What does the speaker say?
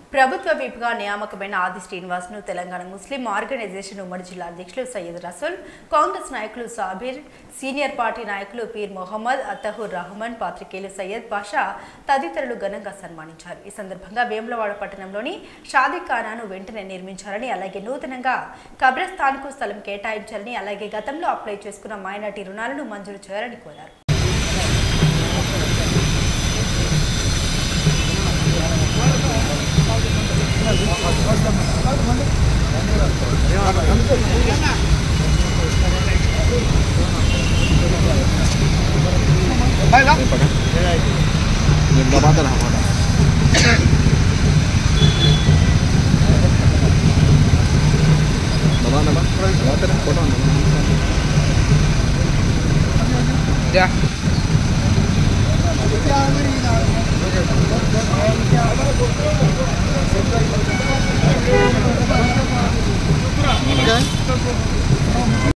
ప్రభుత్వ విప్గా నియామకమైన ఆది శ్రీనివాస్ ను తెలంగాణ ముస్లిం ఆర్గనైజేషన్ ఉమ్మడి జిల్లా అధ్యక్షులు సయ్యద్ రసూల్, కాంగ్రెస్ నాయకులు సాబిర్, సీనియర్ పార్టీ నాయకులు పీర్ మొహమ్మద్, అత్తహుర్ రహమాన్, పాత్రికేయులు సయ్యద్ పాషా తదితరులు ఘనంగా సన్మానించారు. ఈ సందర్భంగా వేములవాడ పట్టణంలోని షాదీఖానాను వెంటనే నిర్మించాలని, అలాగే నూతనంగా కబ్రస్థాన్కు స్థలం కేటాయించాలని, అలాగే గతంలో అప్లై చేసుకున్న మైనార్టీ రుణాలను మంజూరు చేయాలని కోరారు. Ya.